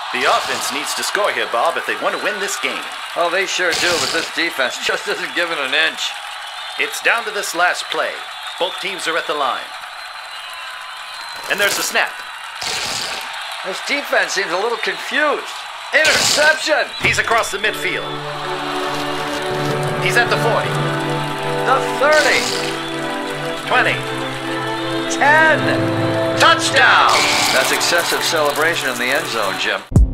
The offense needs to score here, Bob, if they want to win this game. Oh, they sure do, but this defense just isn't giving an inch. It's down to this last play. Both teams are at the line. And there's the snap. This defense seems a little confused. Interception! He's across the midfield. He's at the 40. The 30. 20. 10. Touchdown! That's excessive celebration in the end zone, Jim.